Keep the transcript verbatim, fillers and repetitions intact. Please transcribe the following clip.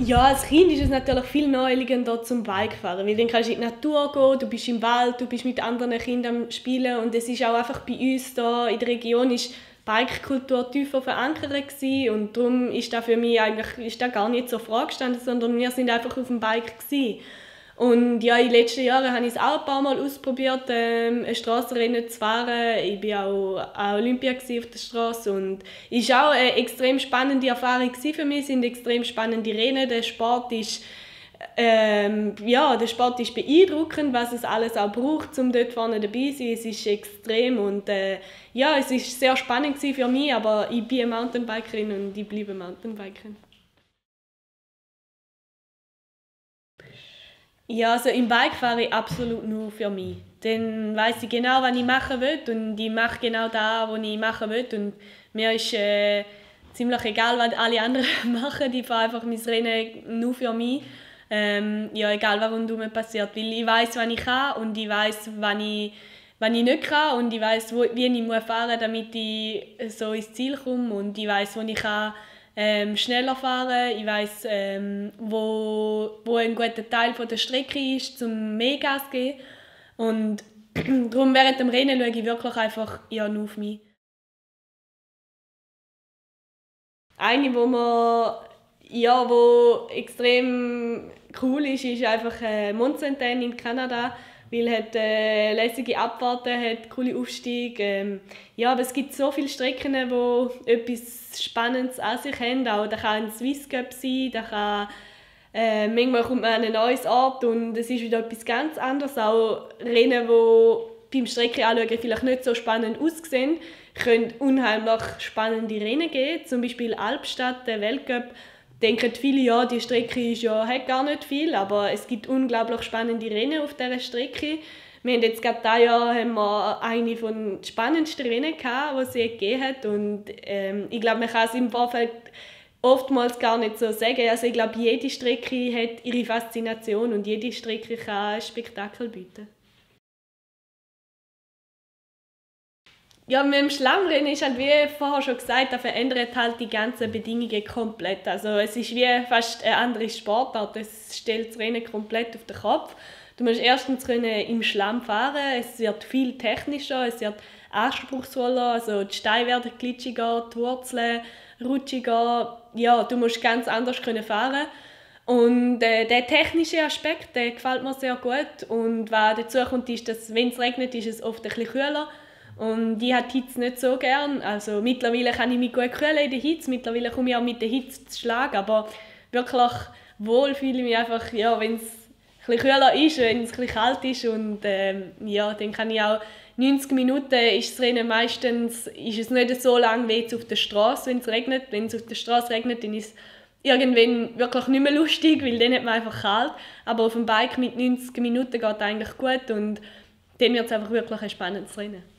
Ja, als Kind ist es natürlich viel naheliegender zum Bikefahren, weil dann kannst du in die Natur gehen, du bist im Wald, du bist mit anderen Kindern am Spielen und es ist auch einfach bei uns da in der Region ist Bike-Kultur tiefer verankert gewesen und darum ist das für mich eigentlich ist das gar nicht zur Frage gestanden, sondern wir sind einfach auf dem Bike gewesen. Und ja, in den letzten Jahren habe ich es auch ein paar Mal ausprobiert, ähm, ein Strassenrennen zu fahren. Ich war auch an Olympia auf der Straße und es war auch eine extrem spannende Erfahrung für mich. Es sind extrem spannende Rennen. Der Sport ist, ähm, ja, der Sport ist beeindruckend, was es alles auch braucht, um dort vorne dabei zu sein. Es ist extrem und äh, ja, es war sehr spannend für mich, aber ich bin eine Mountainbikerin und ich bleibe Mountainbikerin. Ja, also im Bike fahre ich absolut nur für mich. Dann weiss ich genau, was ich machen will und ich mache genau das, was ich machen will. Und mir ist äh, ziemlich egal, was alle anderen machen. Ich fahre einfach mein Rennen nur für mich. Ähm, ja, egal, was rundherum passiert. Weil ich weiss, was ich kann und ich weiss, was ich, was ich nicht kann. Und ich weiss, wo, wie ich fahren muss, damit ich so ins Ziel komme. Und ich weiss, wo ich kann ähm, schneller fahren. Ich weiss, ähm, wo, wo ein guter Teil von der Strecke ist, um mehr Gas zu geben. Und darum während dem Rennen schaue ich wirklich einfach ja, nur auf mich. Eine, wo man ja, wo extrem cool ist, ist einfach äh, Mont Saint-Anne in Kanada, weil es äh, lässige Abfahrten hat, coole Aufstiege. Ähm, ja, aber es gibt so viele Strecken, die etwas Spannendes an sich haben. Auch, da kann ein Swiss Cup sein, da kann, äh, manchmal kommt man an einen neuen Ort und es ist wieder etwas ganz anderes. Auch Rennen, die beim Streckenanschauen vielleicht nicht so spannend aussehen, können unheimlich spannende Rennen geben. Zum Beispiel Albstadt, der Weltcup. Denken viele, ja, die Strecke ist ja, hat gar nicht viel, aber es gibt unglaublich spannende Rennen auf dieser Strecke. Wir haben jetzt gerade dieses Jahr haben wir eine der spannendsten Rennen gehabt, die es je gegeben hat. Und ähm, ich glaube, man kann es im Vorfeld oftmals gar nicht so sagen. Also ich glaube, jede Strecke hat ihre Faszination und jede Strecke kann ein Spektakel bieten. Ja, mit dem Schlammrennen ist halt, wie vorher schon gesagt, da verändert halt die ganzen Bedingungen komplett. Also es ist wie fast eine andere Sportart. Es stellt das Rennen komplett auf den Kopf. Du musst erstens können im Schlamm fahren. Es wird viel technischer, es wird anspruchsvoller. Also die Steine werden glitschiger, die Wurzeln rutschiger. Ja, du musst ganz anders können fahren. Und äh, der technische Aspekt, der gefällt mir sehr gut. Und was dazu kommt, ist, dass wenn es regnet, ist es oft ein bisschen kühler. Und ich habe die Hitze nicht so gern. Also mittlerweile kann ich mich gut kühlen in der Hitze. Mittlerweile komme ich auch mit der Hitze zu Schlag. Aber wirklich wohl fühle ich mich einfach, ja, wenn es ein bisschen kühler ist, wenn es ein bisschen kalt ist. Und ähm, ja, dann kann ich auch neunzig Minuten ist das Rennen meistens ist es nicht so lang wie jetzt auf der Straße, wenn es regnet. Wenn es auf der Straße regnet, dann ist es irgendwann wirklich nicht mehr lustig, weil dann hat man einfach kalt. Aber auf dem Bike mit neunzig Minuten geht es eigentlich gut und dann wird es einfach wirklich ein spannendes Rennen.